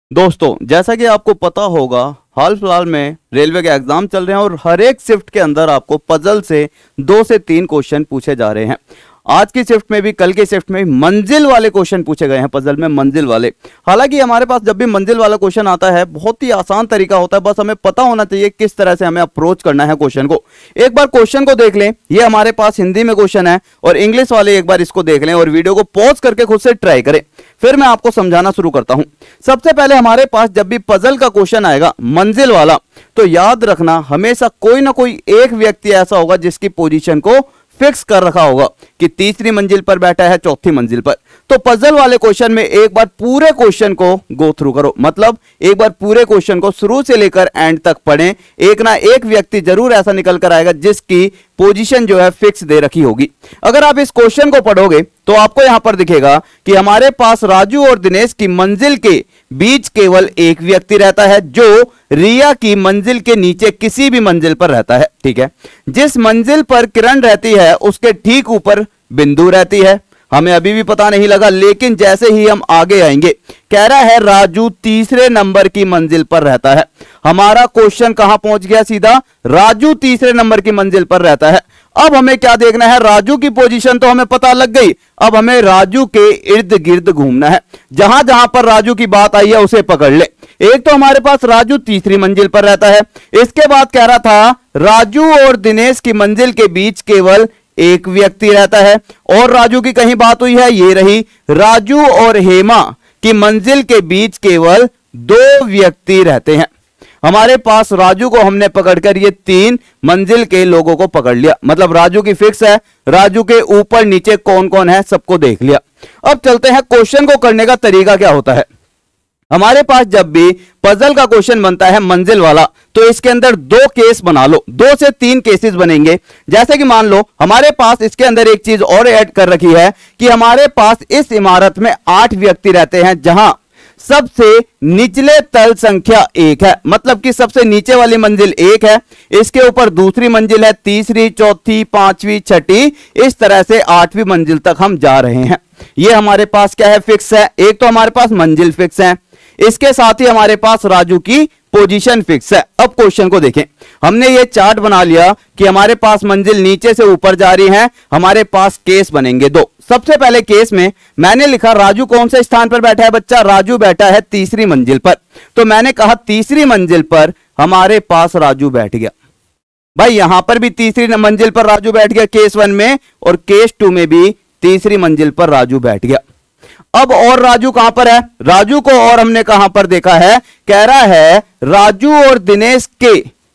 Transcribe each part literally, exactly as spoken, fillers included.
दोस्तों, जैसा कि आपको पता होगा, हाल फिलहाल में रेलवे के एग्जाम चल रहे हैं और हर एक शिफ्ट के अंदर आपको पजल से दो से तीन क्वेश्चन पूछे जा रहे हैं। आज की शिफ्ट में भी, कल की शिफ्ट में भी मंजिल वाले क्वेश्चन पूछे गए हैं, पजल में मंजिल वाले। हालांकि हमारे पास जब भी मंजिल वाला क्वेश्चन आता है, बहुत ही आसान तरीका होता है, बस हमें पता होना चाहिए किस तरह से हमें अप्रोच करना है क्वेश्चन को। एक बार क्वेश्चन को देख लें, ये हमारे पास हिंदी में क्वेश्चन है और इंग्लिश वाले एक बार इसको देख लें और वीडियो को पॉज करके खुद से ट्राई करें, फिर मैं आपको समझाना शुरू करता हूं। सबसे पहले हमारे पास जब भी पजल का क्वेश्चन आएगा मंजिल वाला, तो याद रखना हमेशा कोई ना कोई एक व्यक्ति ऐसा होगा जिसकी पोजीशन को फिक्स कर रखा होगा कि तीसरी मंजिल पर बैठा है, चौथी मंजिल पर। तो पजल वाले क्वेश्चन में एक बार पूरे क्वेश्चन को गो थ्रू करो, मतलब एक बार पूरे क्वेश्चन को शुरू से लेकर एंड तक पढ़ें। एक ना एक व्यक्ति जरूर ऐसा निकल कर आएगा जिसकी पोजीशन जो है फिक्स दे रखी होगी। अगर आप इस क्वेश्चन को पढ़ोगे तो आपको यहां पर दिखेगा कि हमारे पास राजू और दिनेश की मंजिल के बीच केवल एक व्यक्ति रहता है जो रिया की मंजिल के नीचे किसी भी मंजिल पर रहता है। ठीक है, जिस मंजिल पर किरण रहती है उसके ठीक ऊपर बिंदु रहती है। हमें अभी भी पता नहीं लगा, लेकिन जैसे ही हम आगे आएंगे, कह रहा है राजू तीसरे नंबर की मंजिल पर रहता है। हमारा क्वेश्चन कहां पहुंच गया? सीधा राजू तीसरे नंबर की मंजिल पर रहता है। अब हमें क्या देखना है? राजू की पोजीशन तो हमें पता लग गई, अब हमें राजू के इर्द गिर्द घूमना है। जहां जहां पर राजू की बात आई है उसे पकड़ ले। एक तो हमारे पास राजू तीसरी मंजिल पर रहता है, इसके बाद कह रहा था राजू और दिनेश की मंजिल के बीच केवल एक व्यक्ति रहता है, और राजू की कहीं बात हुई है, ये रही राजू और हेमा की मंजिल के बीच केवल दो व्यक्ति रहते हैं। हमारे पास राजू को हमने पकड़कर ये तीन मंजिल के लोगों को पकड़ लिया, मतलब राजू की फिक्स है, राजू के ऊपर नीचे कौन कौन है सबको देख लिया। अब चलते हैं क्वेश्चन को करने का तरीका क्या होता है। हमारे पास जब भी पजल का क्वेश्चन बनता है मंजिल वाला, तो इसके अंदर दो केस बना लो, दो से तीन केसेस बनेंगे। जैसे कि मान लो हमारे पास इसके अंदर एक चीज और ऐड कर रखी है कि हमारे पास इस इमारत में आठ व्यक्ति रहते हैं, जहां सबसे निचले तल संख्या एक है, मतलब कि सबसे नीचे वाली मंजिल एक है, इसके ऊपर दूसरी मंजिल है, तीसरी, चौथी, पांचवी, छठी, इस तरह से आठवीं मंजिल तक हम जा रहे हैं। ये हमारे पास क्या है? फिक्स है। एक तो हमारे पास मंजिल फिक्स है, इसके साथ ही हमारे पास राजू की पोजीशन फिक्स है। अब क्वेश्चन को देखें, हमने ये चार्ट बना लिया कि हमारे पास मंजिल नीचे से ऊपर जा रही है। हमारे पास केस बनेंगे दो। सबसे पहले केस में मैंने लिखा राजू कौन से स्थान पर बैठा है बच्चा? राजू बैठा है तीसरी मंजिल पर। तो मैंने कहा तीसरी मंजिल पर हमारे पास राजू बैठ गया। भाई यहां पर भी तीसरी मंजिल पर राजू बैठ गया केस वन में, और केस टू में भी तीसरी मंजिल पर राजू बैठ गया। अब और राजू कहां पर है? राजू को और हमने कहां पर देखा है? कह रहा है राजू और दिनेश के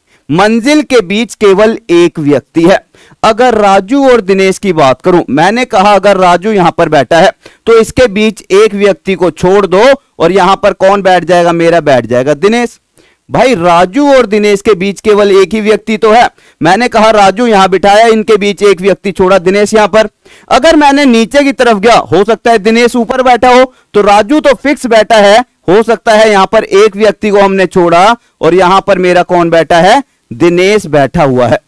मंजिल के बीच केवल एक व्यक्ति है। अगर राजू और दिनेश की बात करूं, मैंने कहा अगर राजू यहां पर बैठा है तो इसके बीच एक व्यक्ति को छोड़ दो और यहां पर कौन बैठ जाएगा? मेरा बैठ जाएगा दिनेश। भाई राजू और दिनेश के बीच केवल एक ही व्यक्ति तो है। मैंने कहा राजू यहां बिठाया, इनके बीच एक व्यक्ति छोड़ा, दिनेश यहां पर। अगर मैंने नीचे की तरफ गया, हो सकता है दिनेश ऊपर बैठा हो, तो राजू तो फिक्स बैठा है, हो सकता है यहां पर एक व्यक्ति को हमने छोड़ा और यहां पर मेरा कौन बैठा है? दिनेश बैठा हुआ है।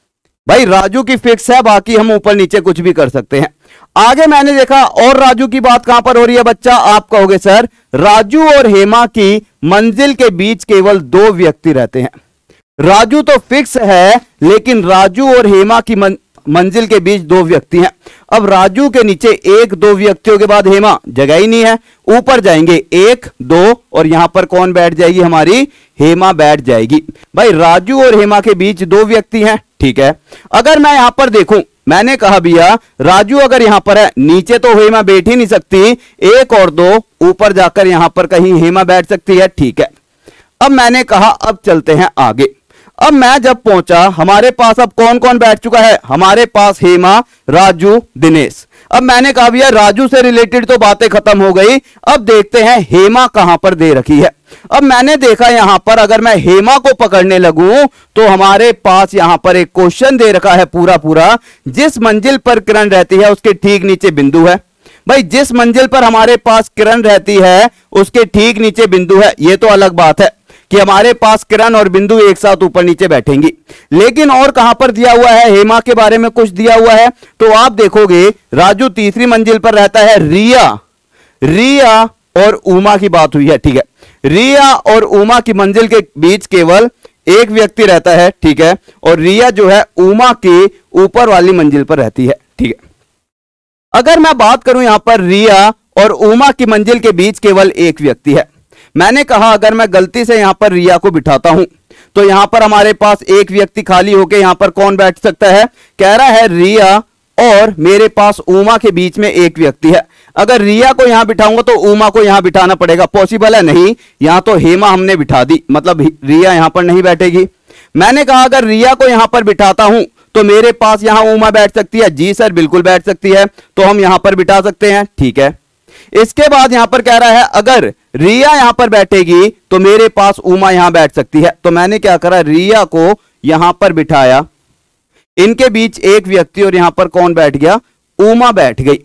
भाई राजू की फिक्स है, बाकी हम ऊपर नीचे कुछ भी कर सकते हैं। आगे मैंने देखा और राजू की बात कहां पर हो रही है बच्चा? आप कहोगे सर राजू और हेमा की मंजिल के बीच केवल दो व्यक्ति रहते हैं। राजू तो फिक्स है, लेकिन राजू और हेमा की मन, मंजिल के बीच दो व्यक्ति हैं। अब राजू के नीचे एक दो व्यक्तियों के बाद हेमा, जगह ही नहीं है, ऊपर जाएंगे एक दो और यहां पर कौन बैठ जाएगी? हमारी हेमा बैठ जाएगी। भाई राजू और हेमा के बीच दो व्यक्ति हैं, ठीक है। अगर मैं यहां पर देखूं, मैंने कहा भैया राजू अगर यहां पर है, नीचे तो हेमा बैठ ही नहीं सकती, एक और दो ऊपर जाकर यहां पर कहीं हेमा बैठ सकती है, ठीक है। अब मैंने कहा अब चलते हैं आगे। अब मैं जब पहुंचा, हमारे पास अब कौन कौन बैठ चुका है? हमारे पास हेमा, राजू, दिनेश। अब मैंने कहा भैया राजू से रिलेटेड तो बातें खत्म हो गई, अब देखते हैं हेमा कहां पर दे रखी है। अब मैंने देखा यहां पर अगर मैं हेमा को पकड़ने लगूं तो हमारे पास यहां पर एक क्वेश्चन दे रखा है पूरा पूरा, जिस मंजिल पर किरण रहती है उसके ठीक नीचे बिंदु है। भाई जिस मंजिल पर हमारे पास किरण रहती है उसके ठीक नीचे बिंदु है, यह तो अलग बात है कि हमारे पास किरण और बिंदु एक साथ ऊपर नीचे बैठेंगी, लेकिन और कहां पर दिया हुआ है? हेमा के बारे में कुछ दिया हुआ है। तो आप देखोगे राजू तीसरी मंजिल पर रहता है, रिया रिया और उमा की बात हुई है, ठीक है। रिया और उमा की मंजिल के बीच केवल एक व्यक्ति रहता है, ठीक है, और रिया जो है उमा के ऊपर वाली मंजिल पर रहती है, ठीक है। अगर मैं बात करूं यहां पर रिया और उमा की मंजिल के बीच केवल एक व्यक्ति है, मैंने कहा अगर मैं गलती से यहां पर रिया को बिठाता हूं तो यहां पर हमारे पास एक व्यक्ति खाली होकर यहां पर कौन बैठ सकता है, कह रहा है रिया और मेरे पास उमा के बीच में एक व्यक्ति है। अगर रिया को यहां बिठाऊंगा तो उमा को यहां बिठाना पड़ेगा, पॉसिबल है नहीं, यहां तो हेमा हमने बिठा दी, मतलब रिया यहां पर नहीं बैठेगी। मैंने कहा अगर रिया को यहां पर बिठाता हूं तो मेरे पास यहां उमा बैठ सकती है, जी सर बिल्कुल बैठ सकती है, तो हम यहां पर बिठा सकते हैं, ठीक है। इसके बाद यहां पर कह रहा है अगर रिया यहां पर बैठेगी तो मेरे पास उमा यहां बैठ सकती है, तो मैंने क्या करा, रिया को यहां पर बिठाया, इनके बीच एक व्यक्ति और यहां पर कौन बैठ गया, उमा बैठ गई।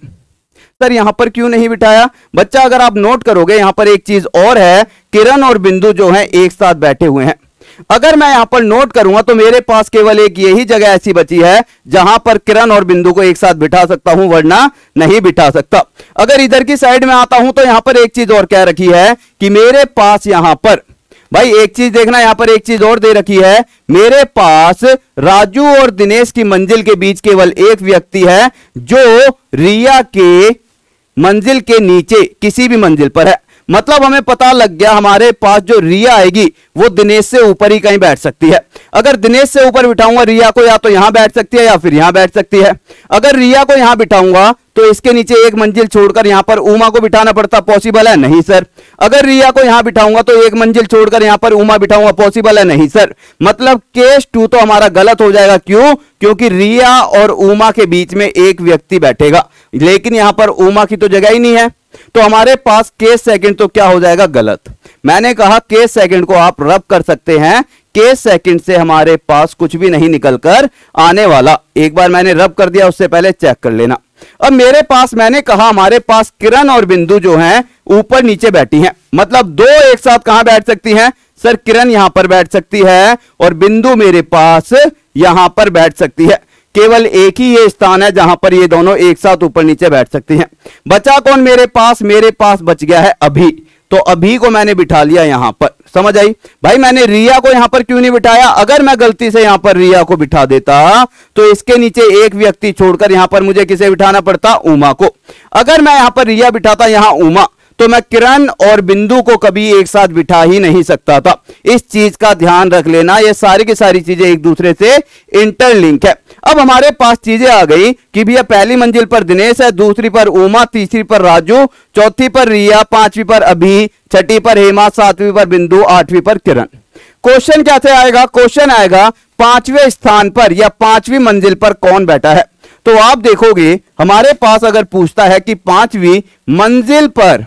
सर यहां पर क्यों नहीं बिठाया बच्चा, अगर आप नोट करोगे यहां पर एक चीज और है, किरण और बिंदु जो है एक साथ बैठे हुए हैं। अगर मैं यहां पर नोट करूंगा तो मेरे पास केवल एक यही जगह ऐसी बची है जहां पर किरण और बिंदु को एक साथ बिठा सकता हूं, वरना नहीं बिठा सकता। अगर इधर की साइड में आता हूं तो यहां पर एक चीज और क्या रखी है कि मेरे पास यहां पर, भाई एक चीज देखना, यहां पर एक चीज और दे रखी है, मेरे पास राजू और दिनेश की मंजिल के बीच केवल एक व्यक्ति है जो रिया के मंजिल के नीचे किसी भी मंजिल पर है। मतलब हमें पता लग गया हमारे पास जो रिया आएगी वो दिनेश से ऊपर ही कहीं बैठ सकती है। अगर दिनेश से ऊपर बिठाऊंगा रिया को, या तो यहां बैठ सकती है या फिर यहां बैठ सकती है। अगर रिया को यहां बिठाऊंगा तो इसके नीचे एक मंजिल छोड़कर यहां पर उमा को बिठाना पड़ता, पॉसिबल है नहीं सर। अगर रिया को यहां बिठाऊंगा तो एक मंजिल छोड़कर यहां पर उमा बिठाऊंगा, पॉसिबल है नहीं सर। मतलब केस टू तो हमारा गलत हो जाएगा, क्यों, क्योंकि रिया और उमा के बीच में एक व्यक्ति बैठेगा, लेकिन यहां पर उमा की तो जगह ही नहीं है, तो हमारे पास केस सेकंड तो क्या हो जाएगा, गलत। मैंने कहा केस सेकंड को आप रब कर सकते हैं, केस सेकंड से हमारे पास कुछ भी नहीं निकलकर आने वाला। एक बार मैंने रब कर दिया, उससे पहले चेक कर लेना। अब मेरे पास, मैंने कहा हमारे पास किरण और बिंदु जो हैं ऊपर नीचे बैठी हैं, मतलब दो एक साथ कहां बैठ सकती हैं, सर किरण यहां पर बैठ सकती है और बिंदु मेरे पास यहां पर बैठ सकती है। केवल एक ही ये स्थान है जहां पर ये दोनों एक साथ ऊपर नीचे बैठ सकती हैं। बचा कौन मेरे पास, मेरे पास बच गया है अभी, तो अभी को मैंने बिठा लिया यहां पर, समझ आई। भाई मैंने रिया को यहां पर क्यों नहीं बिठाया, अगर मैं गलती से यहां पर रिया को बिठा देता तो इसके नीचे एक व्यक्ति छोड़कर यहां पर मुझे किसे बिठाना पड़ता, उमा को। अगर मैं यहां पर रिया बिठाता यहां उमा, तो मैं किरण और बिंदु को कभी एक साथ बिठा ही नहीं सकता था। इस चीज का ध्यान रख लेना, ये सारी की सारी चीजें एक दूसरे से इंटरलिंक है। अब हमारे पास चीजें आ गई कि भैया पहली मंजिल पर दिनेश है, दूसरी पर उमा, तीसरी पर राजू, चौथी पर रिया, पांचवी पर अभी, छठी पर हेमा, सातवीं पर बिंदु, आठवीं पर किरण। क्वेश्चन कैसे आएगा, क्वेश्चन आएगा पांचवें स्थान पर या पांचवी मंजिल पर कौन बैठा है। तो आप देखोगे हमारे पास अगर पूछता है कि पांचवी मंजिल पर,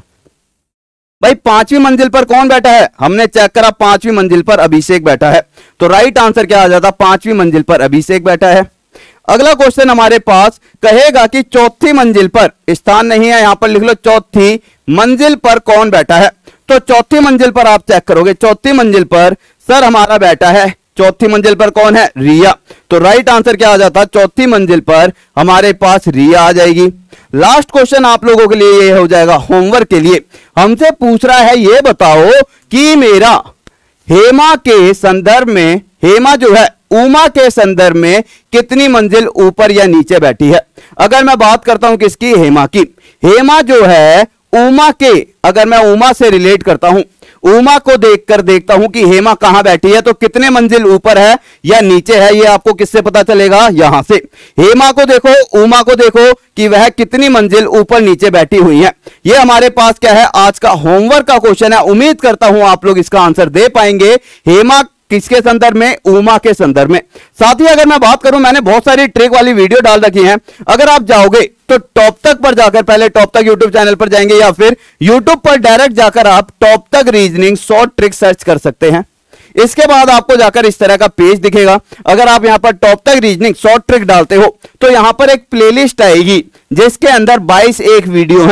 भाई पांचवी मंजिल पर कौन बैठा है, हमने चेक करा पांचवी मंजिल पर अभिषेक बैठा है, तो राइट आंसर क्या आ जाता, पांचवी मंजिल पर अभिषेक बैठा है। अगला क्वेश्चन हमारे पास कहेगा कि चौथी मंजिल पर, स्थान नहीं है यहां पर लिख लो, चौथी मंजिल पर कौन बैठा है। तो चौथी मंजिल पर आप चेक करोगे, चौथी मंजिल पर सर हमारा बैठा है, चौथी मंजिल पर कौन है, रिया, तो राइट आंसर क्या आ जाता, चौथी मंजिल पर हमारे पास रिया आ जाएगी। लास्ट क्वेश्चन आप लोगों के लिए ये हो जाएगा होमवर्क के लिए, हमसे पूछ रहा है ये बताओ कि मेरा हेमा के संदर्भ में, हेमा जो है उमा के संदर्भ में कितनी मंजिल ऊपर या नीचे बैठी है। अगर मैं बात करता हूं किसकी, हेमा की, हेमा जो है उमा के, अगर मैं उमा से रिलेट करता हूं, उमा को देखकर देखता हूं कि हेमा कहां बैठी है, तो कितने मंजिल ऊपर है या नीचे है, ये आपको किससे पता चलेगा, यहां से। हेमा को देखो, उमा को देखो कि वह कितनी मंजिल ऊपर नीचे बैठी हुई है। ये हमारे पास क्या है, आज का होमवर्क का क्वेश्चन है। उम्मीद करता हूं आप लोग इसका आंसर दे पाएंगे। हेमा किसके संदर्भ में, उमा के संदर्भ में। साथ ही अगर मैं बात करूं, मैंने बहुत सारी ट्रिक वाली वीडियो डाल रखी हैं, अगर आप जाओगे तो टॉप तक पर जाकर, पहले टॉप तक यूट्यूब चैनल पर जाएंगे या फिर यूट्यूब पर डायरेक्ट जाकर आप टॉप तक रीजनिंग शॉर्ट ट्रिक सर्च कर सकते हैं। इसके बाद आपको जाकर इस तरह का पेज दिखेगा। अगर आप यहां पर टॉप तक रीजनिंग शॉर्ट ट्रिक डालते हो तो यहां पर एक प्लेलिस्ट आएगी जिसके अंदर बाईस एक वीडियो है।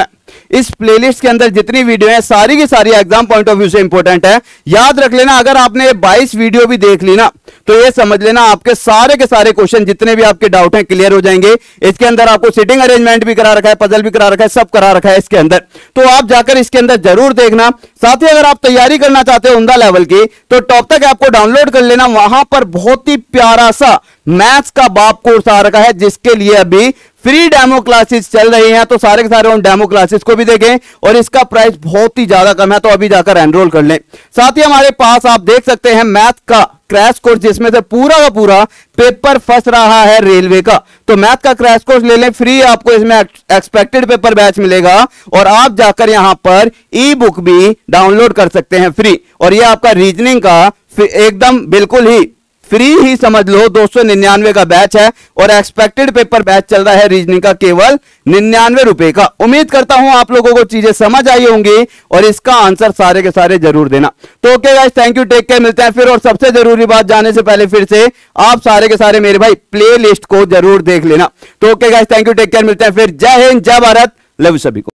इस प्लेलिस्ट के अंदर जितनी वीडियो है सारी की सारी एग्जाम पॉइंट ऑफ व्यू से इंपॉर्टेंट है। याद रख लेना, अगर आपने बाईस वीडियो भी देख ली ना तो ये समझ लेना आपके सारे के सारे क्वेश्चन जितने भी आपके डाउट हैं क्लियर हो जाएंगे। इसके अंदर आपको सिटिंग अरेंजमेंट भी करा रखा है, पजल भी करा रखा है, सब करा रखा है इसके अंदर, तो आप जाकर इसके अंदर जरूर देखना। साथ ही अगर आप तैयारी करना चाहते हो उमदा लेवल की तो टॉप तक आपको डाउनलोड कर लेना। वहां पर बहुत ही प्यारा सा मैथ्स का बाप कोर्स आ रखा है जिसके लिए अभी फ्री डेमो क्लासेस चल रही हैं, तो सारे के सारे उन डेमो क्लासेस को भी देखें और इसका प्राइस बहुत ही ज्यादा कम है, तो अभी जाकर एनरोल कर लें। साथ ही हमारे पास आप देख सकते हैं मैथ का क्रैश कोर्स जिसमें से पूरा का पूरा पेपर फंस रहा है रेलवे का, तो मैथ का क्रैश कोर्स ले लें, फ्री आपको इसमें एक्सपेक्टेड पेपर बैच मिलेगा और आप जाकर यहां पर ई बुक भी डाउनलोड कर सकते हैं फ्री। और ये आपका रीजनिंग का एकदम बिल्कुल ही फ्री ही समझ लो, दो सौ निन्यानवे का बैच है और एक्सपेक्टेड पेपर बैच चल रहा है रीजनिंग का केवल निन्यानवे रुपए का। उम्मीद करता हूं आप लोगों को चीजें समझ आई होंगी और इसका आंसर सारे के सारे जरूर देना। तो okay guys, thank you, take care, मिलते हैं फिर। और सबसे जरूरी बात जाने से पहले फिर से आप सारे के सारे मेरे भाई प्ले लिस्ट को जरूर देख लेना। तो okay guys, thank you, take care, मिलते हैं फिर। जय हिंद, जय भारत, लव सभी को।